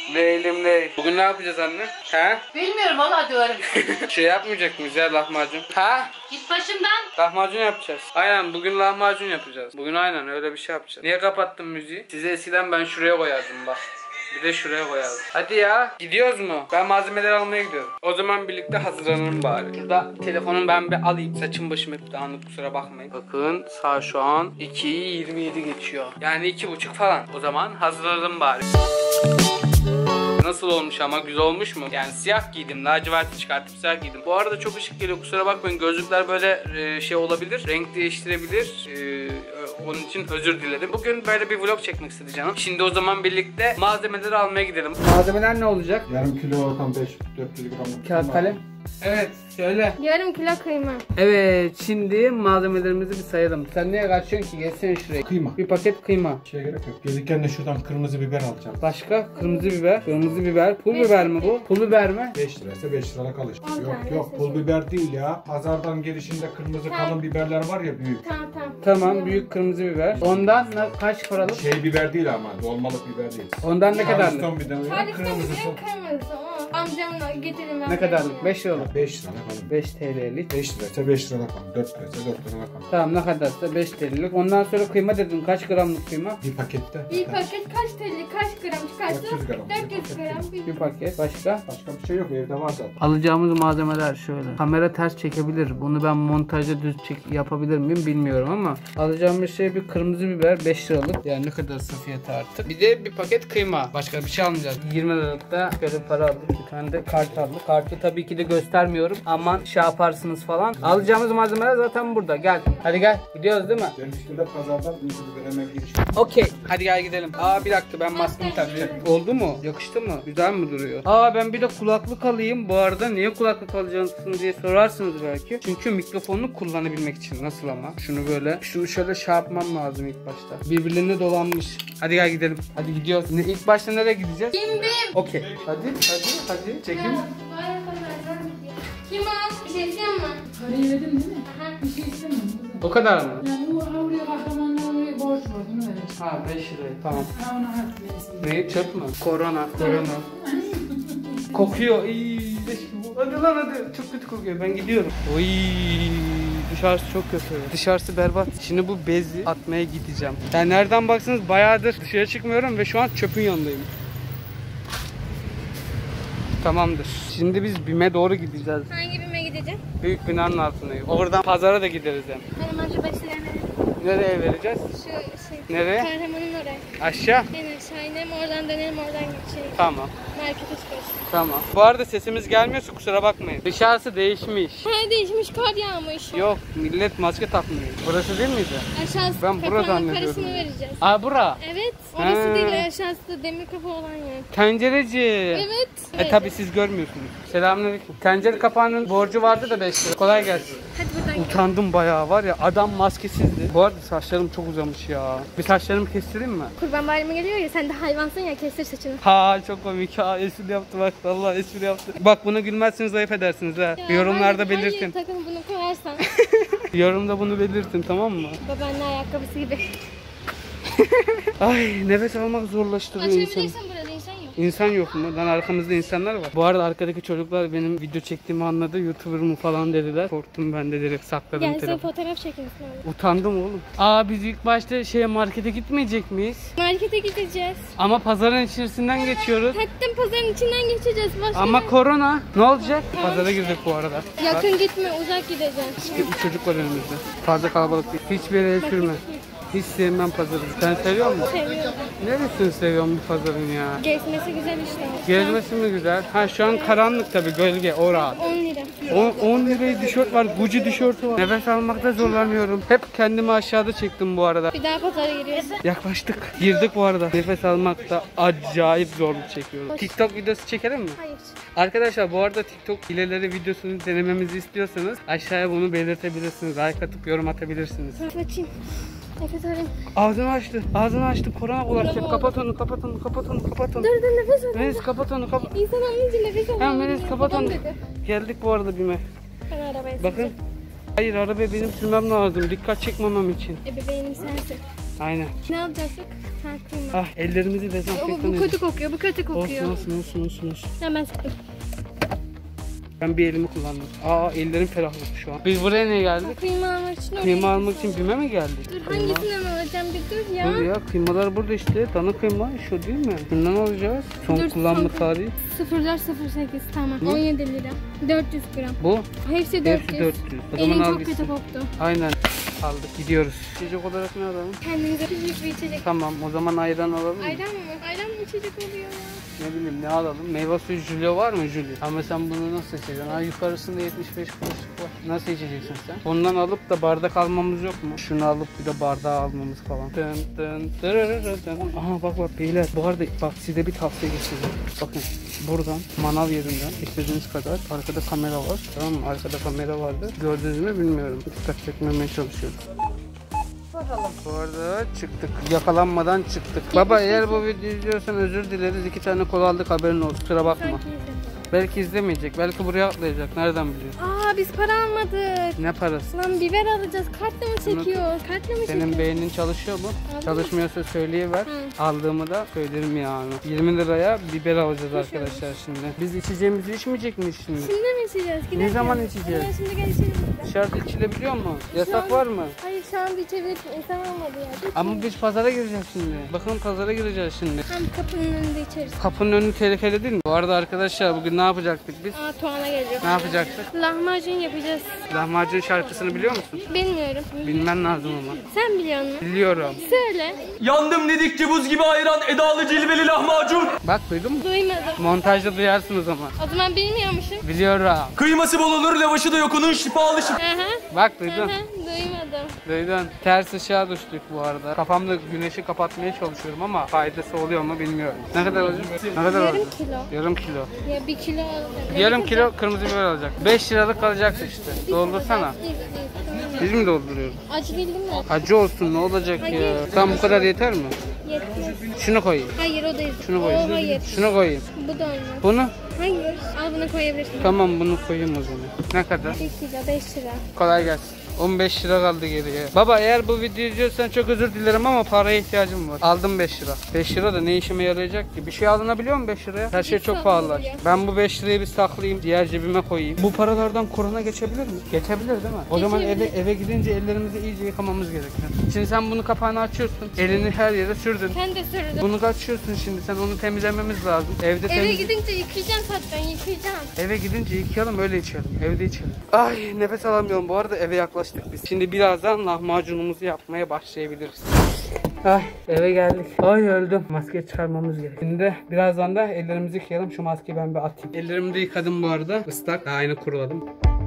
Leylim ley. Bugün ne yapacağız anne? He? Bilmiyorum valla diyorum. Şey yapmayacak mıyız ya, lahmacun? Ha? Git başımdan. Lahmacun yapacağız. Aynen, bugün lahmacun yapacağız. Bugün aynen öyle bir şey yapacağız. Niye kapattın müziği? Size eskiden ben şuraya koyardım bak. Bir de şuraya koyalım. Hadi ya. Gidiyoruz mu? Ben malzemeleri almaya gidiyorum. O zaman birlikte hazırlanalım bari. Şurada telefonum ben bir alayım. Saçım başım hep dağınık, kusura bakmayın. Bakın saat şu an 2'yi 27 geçiyor. Yani 2:30 falan. O zaman hazırlanalım bari. Nasıl olmuş ama, güzel olmuş mu? Yani siyah giydim, laciverti çıkartıp siyah giydim. Bu arada çok ışık geliyor, kusura bakmayın. Gözlükler böyle şey olabilir, renk değiştirebilir. Onun için özür dilerim. Bugün böyle bir vlog çekmek istedim canım. Şimdi o zaman birlikte malzemeleri almaya gidelim. Malzemeler ne olacak? Yarım kilo tam 400 gramlık. Kağıt kalem. Evet, söyle. Yarım kilo kıyma. Evet, şimdi malzemelerimizi bir sayalım. Sen neye kaçıyorsun ki? Geçsene şuraya. Kıyma. Bir paket kıyma. Şeye gerek yok. Gelirken de şuradan kırmızı biber alacağım. Başka? Kırmızı biber. Kırmızı biber. Pul biber mi bu? Pul biber mi? 5 liraysa 5 liralık alır. On Yok tane yok, pul biber değil ya. Pazardan gelişinde kırmızı kalın biberler var ya, büyük. Tamam. Tamam, büyük kırmızı biber. Ondan kaç paralık? Şey biber değil ama, dolmalık biber değil. Ondan ne kadarlık? Charleston biberi, Charleston kırmızısı. kırmızı ama amcamla getirin ben. Ne kadarlık? 5 liralık. 5 liralık alın. 5 TL'lik. 5 liraysa 5 liralık alın. 4 liraysa 4 liralık alın. Tamam, ne kadarsa 5 TL'lik. Ondan sonra kıyma dedin. Kaç gramlık kıyma? Bir pakette. Bir paket kaç TL, kaç gram çıkarsa? 400 gram. 400 gram. Bir paket. Başka? Başka bir şey yok, evde var zaten. Alacağımız malzemeler şöyle. Kamera ters çekebilir. Bunu ben montajda düz yapabilir miyim bilmiyorum ama alacağımız şey bir kırmızı biber 5 liralık. Yani ne kadarsa fiyatı artık. Bir de bir paket kıyma. Başka bir şey almayacağız. 20 liralık da böyle para aldık. Bir tane de kart aldık. Kartı tabii ki de göstermiyorum. Aman şey yaparsınız falan. Alacağımız malzemeler zaten burada. Gel. Hadi gel. Gidiyoruz değil mi? Benim üstünde pazardan bir biber hemen giriş. Okey. Hadi gel gidelim. Aa, bir dakika, ben maskemi takacağım. Oldu mu? Yakıştı mı? Güzel mi duruyor? Aa, ben bir de kulaklık alayım. Bu arada niye kulaklık alacaksın diye sorarsınız belki. Çünkü mikrofonu kullanabilmek için. Nasıl ama? Şunu şöyle şey yapmam lazım ilk başta. Birbirlerine dolanmış. Hadi gel gidelim. Hadi gidiyoruz. İlk başta nereye gideceğiz? Okey. Hadi. Çekim. Kim al? Bir şey isteyeyim mi? Parayı verdin değil mi? Bir şey istemiyorum kızım. O kadar mı? Yani o oraya kahramanlar oraya borç var, onu verecek. Ha, 5 lirayı. Tamam. Ha, ona harf verirsin. Ne? Çöp mü? Korona. Kokuyor. İyi. Hadi lan hadi. Çok kötü kokuyor. Ben gidiyorum. Oy. Dışarısı çok kötü. Dışarısı berbat. Şimdi bu bezi atmaya gideceğim. Yani nereden baksanız bayağıdır dışarı çıkmıyorum ve şu an çöpün yanındayım. Tamamdır. Şimdi biz BİM'e doğru gideceğiz. Hangi birime gideceğim? Büyük binanın altındayız. Oradan pazara da gideriz hem. Kahramanca başlarına. Nereye vereceğiz? Şu şey. Nereye? Kahramanın oraya. Aşağı. En aşağı inelim, oradan dönelim, oradan şey. Tamam. Markete çıkarız. Tamam. Bu arada sesimiz gelmiyorsa kusura bakmayın. Dışarısı değişmiş. Her değişmiş, kar yağmış. Yok, millet maske takmıyor. Burası değil miydi? Aşağısı Ben bura kapağının zannediyorum. parasını vereceğiz. Aa, bura. Evet. Orası Ha. değil, aşağısı da demir kapı olan yer. Tencereci. Evet. Tabi siz görmüyorsunuz. Selamünaleyküm. Tencere kapağının borcu vardı da 5 lira. Kolay gelsin. Hadi buradan gidelim. Utandım bayağı, var ya, adam maskesizdi. Bu arada saçlarım çok uzamış ya. Bir saçlarımı kestireyim mi? Kurban bayramı geliyor ya, sen de hayvansın ya, kestir saçını. Ha, çok komik ha, espri yaptı bak, vallahi espri yaptı. Bak, bunu gülmezseniz ayıp edersiniz ha. Ya, Yorumlarda hayır, belirtin. Hayır, takım bunu koyarsan. Yorumda bunu belirtin, tamam mı? Babaanne ayakkabısı gibi. Ay, nefes almak zorlaştırıyor insanı. Açabilirsin, burada insan yok. İnsan yok mu? Lan arkamızda insanlar var. Bu arada arkadaki çocuklar benim video çektiğimi anladı. YouTuber mu falan dediler. Korktum ben de, direkt sakladım Gel sen telefonu. fotoğraf çekiyorsun orada. Utandım oğlum. Aa, biz ilk başta markete gitmeyecek miyiz? Markete gideceğiz. Ama pazarın içerisinden geçiyoruz. Hatta pazarın içinden geçeceğiz. Başka Ama yer- korona. Ne olacak? Pazara girdik bu arada. Yakın gitme, uzak gideceğiz. Bir çocuk var önümüzde. Fazla kalabalık değil. Hiçbir yere el sürme. Hiç sevmem pazarı. Sen seviyor musun? Seviyorum. Neresini seviyorsun bu pazarın ya? Gezmesi güzel işte. Gezmesi mi güzel? Ha, şu an karanlık tabii, gölge, o rahat. 10 lira. 10 liraya tişört var, Gucci tişörtü var. Nefes almakta zorlanıyorum. Hep kendimi aşağıda çektim bu arada. Bir daha pazara giriyorsun. Yaklaştık. Girdik bu arada. Nefes almakta acayip zorluk çekiyorum. TikTok videosu çekelim mi? Hayır. Arkadaşlar, bu arada TikTok hileleri videosunu denememizi istiyorsanız aşağıya bunu belirtebilirsiniz. Like atıp yorum atabilirsiniz. Açayım. Nefes alayım. Ağzını açtı. Ağzını açtı. Korona bulaşacak. Kapat onu. Kapat onu. Kapat onu. Kapat onu. Dur nefes al. Melis, kapat onu. Kapat. İnsan olmayınca nefes al. Hemen Melis, kapat onu. Dedi. Geldik bu arada BİM'e. Ben arabaya Bakın. Hayır, arabaya benim sürmem lazım. Dikkat çekmemem için. Ebeveynim sensin. Aynen. Ne alacaksak? Ha, kıyma. Ah ellerimizi Bu dezenfektan kötü kokuyor, bu kötü kokuyor. Olsun. Hemen sıktım. Ben bir elimi kullandım. Aa ellerim ferahladı şu an. Biz buraya niye geldik? Kıyma almak için oraya Kıyma almak gittim. için BİM'e mi geldik? Dur hangisinden alacağım bir dur ya. Dur ya kıymalar burada işte. Dana kıyma şu değil mi? Bundan alacağız. Son Dur, kullanma son- tarihi. 0408 tamam. Hı? 17 lira. 400 gram. Bu. Hepsi 400. Hepsi 400. O zaman Elin al çok gitsin. kötü koktu. Aynen. Aldık gidiyoruz. İçecek olarak ne alalım? Kendinize küçük bir içecek. Tamam o zaman ayran alalım mı? Ayran mı? Ayran mı içecek oluyor? Ne bileyim ne alalım? Meyve suyu jülyo var mı jülyo? Ama sen bunu nasıl içeceksin? Ha yukarısında 75 kuruşluk var. Nasıl içeceksin sen? Ondan alıp da bardak almamız yok mu? Şunu alıp bir de bardağı almamız falan. Aha bak beyler. Bu arada bak size bir tavsiye geçeceğim. Bakın buradan manav yerinden istediğiniz kadar arkada kamera var. Tamam mı? Arkada kamera vardı. Gördünüz mü bilmiyorum. Dikkat çekmemeye çalışıyorum. Bu arada çıktık. Yakalanmadan çıktık. Baba eğer bu videoyu izliyorsan özür dileriz. 2 tane kola aldık haberin olsun. Kusura bakma. Sanki izledim. Belki izlemeyecek. Belki buraya atlayacak. Nereden biliyorsun? Aa biz para almadık. Ne parası? Lan biber alacağız. Kartla mı çekiyor? Kartla mı Senin çekiyor? beynin çalışıyor mu? Aldın Çalışmıyorsa söyleyiver. Hı. Aldığımı da söylerim yani. 20 liraya biber alacağız arkadaşlar şimdi. Biz içeceğimizi içmeyecek miyiz şimdi? Şimdi mi içeceğiz? Giderken. zaman içeceğiz? Hemen şimdi gel içelim. Dışarıda içilebiliyor mu? Yasak Şu an- var mı? Hayır şu anda içebilirsin. İnsan olmadı ya. Dur. Ama biz pazara gireceğiz şimdi. Bakın pazara gireceğiz şimdi. Tam kapının önünde içeriz. Kapının önü tehlikeli değil mi? Bu arada arkadaşlar bugün ne yapacaktık biz? Aa Tuana geliyor. Ne yapacaktık? Lahmacun yapacağız. Lahmacun şarkısını biliyor musun? Bilmiyorum. Bilmen lazım ama. Sen biliyor musun? Biliyorum. Söyle. Yandım dedikçe buz gibi ayran, edalı cilveli lahmacun. Bak duydun mu? Duymadım. Montajda duyarsın o zaman. O zaman bilmiyormuşum. Biliyorum. Kıyması bol olur, lavaşı da yok onun şifalı şifa. Aha. Bak Aha. duydun. Duymadım. Duydun. Ters ışığa düştük bu arada. Kafamda güneşi kapatmaya çalışıyorum ama faydası oluyor mu bilmiyorum. Ne kadar olacak? Ne kadar Yarım olacak? kilo. Yarım kilo. Ya 1 kilo alacağım. Yarım kilo kırmızı biber alacak. 5 liralık kalacaksın işte. Doldursana. Değil, tamam. Biz mi dolduruyoruz? Acı değil mi? Acı olsun ne olacak ya? Tam bu kadar yeter mi? Yetmez. Şunu koyayım. Hayır o değil. Şunu O koyayım. hayır. Şunu koyayım. Bu da olmaz. Bunu? Hayır. Al bunu koyabilirsin. Tamam bunu koyayım o zaman. Ne kadar? 1 kilo 5 lira. Kolay gelsin. 15 lira kaldı geriye. Baba eğer bu videoyu izliyorsan çok özür dilerim ama paraya ihtiyacım var. Aldım 5 lira. 5 lira da ne işime yarayacak ki? Bir şey alınabiliyor mu 5 liraya? Her şey çok pahalı. Ben bu 5 lirayı bir saklayayım, diğer cebime koyayım. Bu paralardan korona geçebilir mi? Geçebilir değil mi? O zaman eve gidince ellerimizi iyice yıkamamız gerekiyor. Şimdi sen bunu kapağını açıyorsun. Elini her yere sürdün. Sen de sürdün. Bunu açıyorsun şimdi. Sen onu temizlememiz lazım. Evde Eve gidince yıkayacağım zaten yıkayacağım. Eve gidince yıkayalım öyle içelim. Evde içelim. Ay nefes alamıyorum. Bu arada eve yaklaştık biz. Şimdi birazdan lahmacunumuzu yapmaya başlayabiliriz. Ay eve geldik. Ay öldüm. Maske çıkarmamız gerek. Şimdi birazdan da ellerimizi yıkayalım. Şu maskeyi ben bir atayım. Ellerimi de yıkadım bu arada. Islak. Daha yeni kuruladım.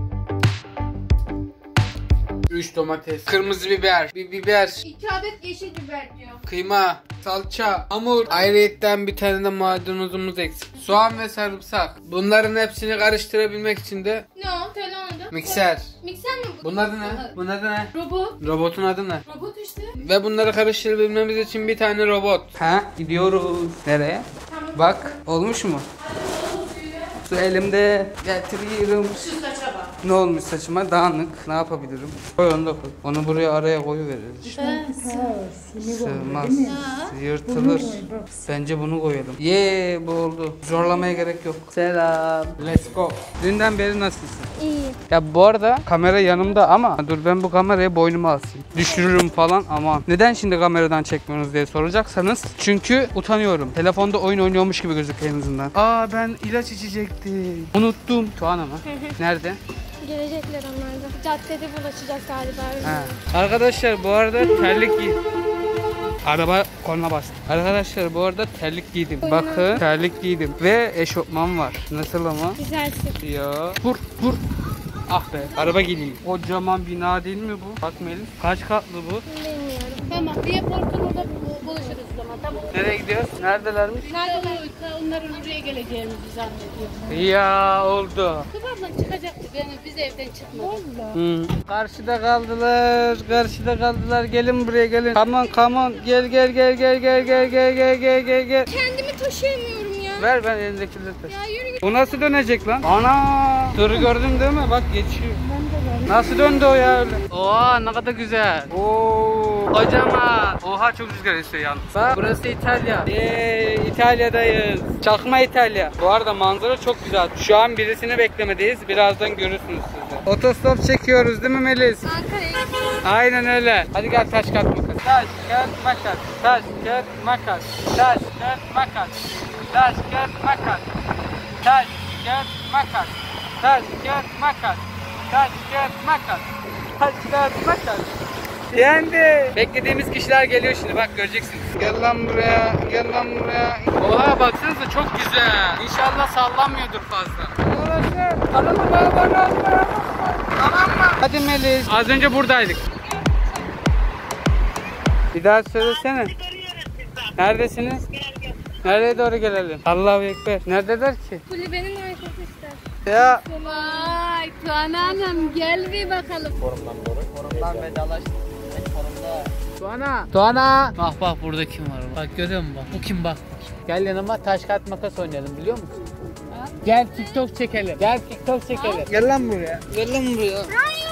3 domates, kırmızı biber, bir biber, 2 adet yeşil biber diyor. kıyma, salça, hamur. Ayrıyetten bir tane de maydanozumuz eksik. Soğan ve sarımsak. Bunların hepsini karıştırabilmek için de Ne o? Söyle onu da. mikser. Mikser mi bu? Bunun adı ne? Bunun adı ne? Robot. Robotun adı ne? Robot işte. Ve bunları karıştırabilmemiz için bir tane robot. Ha gidiyoruz. Nereye? Bak olmuş mu? Su elimde getiriyorum. Şu saça bak. Ne olmuş saçıma? Dağınık. Ne yapabilirim? Koy onu da koy. Onu buraya araya koyuveririz işte. Sığmaz. Yırtılır. Bence bunu koyalım. Bu oldu. Zorlamaya gerek yok. Selam. Let's go. Dünden beri nasılsın? İyi. Ya bu arada kamera yanımda ama dur ben bu kamerayı boynuma asayım. Düşürürüm falan aman. Neden şimdi kameradan çekmiyorsunuz diye soracaksanız. Çünkü utanıyorum. Telefonda oyun oynuyormuş gibi gözüküyor en azından. Aa ben ilaç içecektim. Unuttum. Tuana mı? Nerede? Gelecekler onlar da. Caddede bulaşacak galiba. Ha. Arkadaşlar bu arada terlik giy. Araba korna bastı. Arkadaşlar bu arada terlik giydim. Bakın terlik giydim. Ve eşofman var. Nasıl ama? Güzelsin. Ya. Vur. Ah be. Araba geliyor. Kocaman bina değil mi bu? Bak Melih. Kaç katlı bu? Bilmiyorum. Tamam. Diye portal orada buluşuruz o zaman. Tamam. Nereye gidiyoruz? Neredelermiş? Nerede onların oraya geleceğimizi zannediyorum. Ya oldu. Kız ablan çıkacaktı. Biz evden çıkmadık. Karşıda kaldılar. Gelin buraya gelin. Come on. Gel. Kendimi taşıyamıyorum ya. Ver ben elindekileri taşı. Ya yürü git. Bu nasıl dönecek lan? Ana! Tırı gördün değil mi? Bak geçiyor. Nasıl döndü o ya öyle? Oha ne kadar güzel. Oo, kocaman. Oha çok rüzgar esiyor yalnız. Bak burası İtalya. İtalya'dayız. Çakma İtalya. Bu arada manzara çok güzel. Şu an birisini beklemedeyiz. Birazdan görürsünüz siz de. Otostop çekiyoruz değil mi Melis? Ankara'ya gidiyorum. Aynen öyle. Hadi gel taş kağıt makas. Taş kağıt makas. Taş kağıt makas. Taş kağıt makas. Taş kağıt makas. Taş kağıt makas. Taş kağıt makas. Taş kağıt makas. Taş kağıt makas. Yendi. Beklediğimiz kişiler geliyor şimdi bak göreceksiniz. Gel lan buraya. Gel lan buraya. Oha baksanıza çok güzel. İnşallah sallanmıyordur fazla. Arkadaşlar kanalıma abone olmayı. Tamam mı? Hadi Melis. Az önce buradaydık. Bir daha söylesene. Neredesiniz? Nereye doğru gelelim? Allahu Ekber. Neredeler ki? Kulübenin arkası işte. Ya. Vay Tuana Hanım gel bir bakalım. Tuana. Bak burada kim var? Bak görüyor musun bak? Bu kim bak? Gel yanıma taş kağıt makas oynayalım biliyor musun? Gel TikTok çekelim. Gel TikTok çekelim. Gel lan buraya. Gel lan buraya.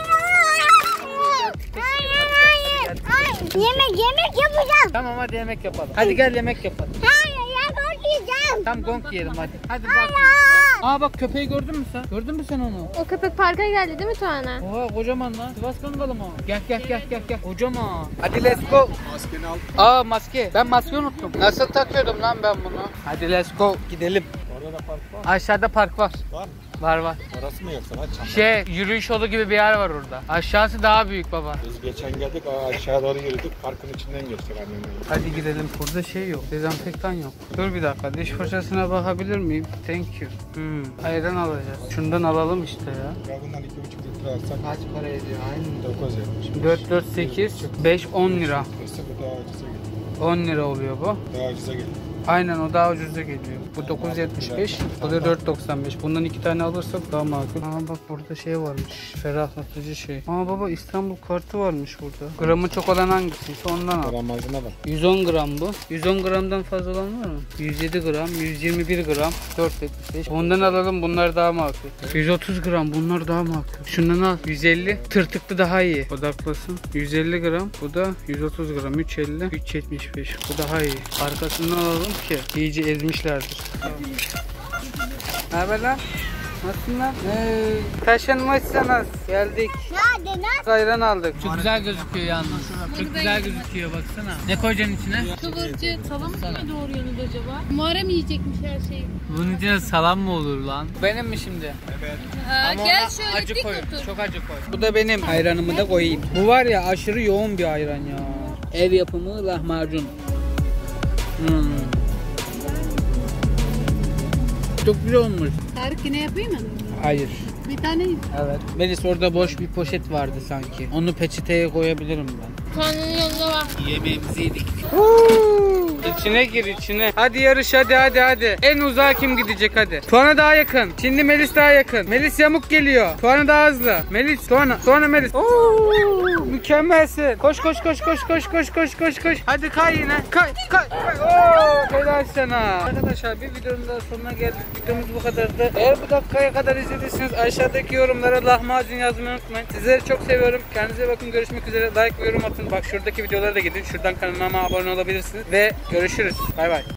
Yemek yapacağım. Tamam hadi yemek yapalım. Hadi gel yemek yapalım. Hayır ya korkacağım. Tam gong yiyelim hadi. Hadi bak. Aa bak köpeği gördün mü sen? Gördün mü sen onu? O köpek parka geldi değil mi Tuana? Oha kocaman lan. Sivas Kangalı mı? Gel. Kocaman. Hadi let's go. Maskeni al. Aa maske. Ben maske unuttum. Nasıl takıyordum lan ben bunu? Hadi let's go. Gidelim. Orada da park var. Aşağıda park var. Var mı? Var. Orası mı yoksa? Yürüyüş yolu gibi bir yer var orada. Aşağısı daha büyük baba. Biz geçen geldik aşağı doğru yürüdük. Parkın içinden geçtik annemle. Hadi gidelim. Burada şey yok. Dezenfektan yok. Dur bir dakika. Diş fırçasına bakabilir miyim? Thank you. Ayran alacağız. Şundan alalım işte ya. Ya bundan 2,5 litre alsak Kaç para ediyor? Aynı. 9 yapmış. 4, 4, 8, 5, 10 lira. Kesin bu daha ucuza geliyor. 10 lira oluyor bu. Daha ucuza geliyor. Aynen o daha ucuza geliyor. Bu 9.75, bu da 4.95. Bundan 2 tane alırsak daha makul. Aa bak burada şey varmış. Ferahlatıcı şey. Aa baba İstanbul kartı varmış burada. Gramı çok olan hangisiyse ondan al. Gramajına bak. 110 gram bu. 110 gramdan fazla olan var mı? 107 gram, 121 gram, 4.75. Bundan alalım bunlar daha makul. 130 gram bunlar daha makul. Şundan al. 150. Tırtıklı daha iyi. Odaklasın. 150 gram. Bu da 130 gram. 350. 3.75. Bu daha iyi. Arkasından alalım ki iyice ezmişlerdir. Ne haber lan? Nasılsın lan? Taşınmışsınız. Geldik. Ayran aldık. Çok güzel gözüküyor yalnız. Çok güzel gözüküyor baksana. Ne koyacaksın içine? Kıvırcık salam mı doğruyorsunuz acaba? Muharrem yiyecekmiş her şeyi. Bunun içine salam mı olur lan? Benim mi şimdi? Ama Gel ona şöyle acı dik koy. otur. Çok acı koy. Bu da benim ayranımı da koyayım. Bu var ya aşırı yoğun bir ayran ya. Ev yapımı lahmacun. Çok güzel olmuş. Tarık yine yapayım mı? Hayır. Bir tane Evet. Melis orada boş bir poşet vardı sanki. Onu peçeteye koyabilirim ben. Tuana'nın yanına bak. Yemeğimizi yedik. İçine gir içine. Hadi yarış hadi. En uzağa kim gidecek hadi. Tuana daha yakın. Şimdi Melis daha yakın. Melis yamuk geliyor. Tuana daha hızlı. Melis Tuana Melis. Oo, mükemmelsin. Koş. Hadi kay yine. Kay. Oo, helal sana. Arkadaşlar bir videonun daha sonuna geldik. Videomuz bu kadardı. Eğer bu dakikaya kadar izlediyseniz aşağıdaki yorumlara lahmacun yazmayı unutmayın. Sizleri çok seviyorum. Kendinize bakın. Görüşmek üzere. Like ve yorum atın. Bak şuradaki videolara da gidin. Şuradan kanalıma abone olabilirsiniz. Ve görüşürüz. Bay bay.